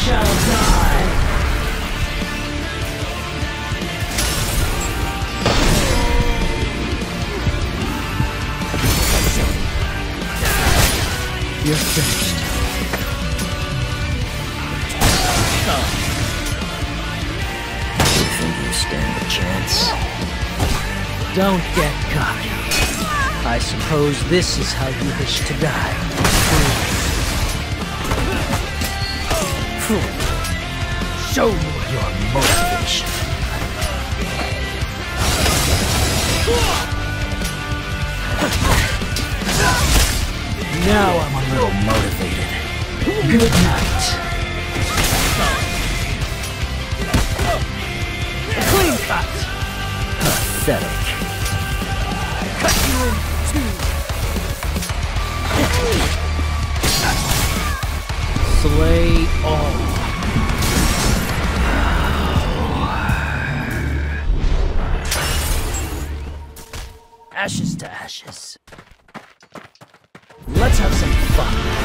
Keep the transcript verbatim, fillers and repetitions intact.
shall die. You're finished. You think you stand a chance? Don't get cocky. I suppose this is how you wish to die. Fool. Show me your motivation. Now I'm a little motivated. Good night. Clean cut. Pathetic. Cut you in two. Slay all. Ashes to ashes. Let's have some fun.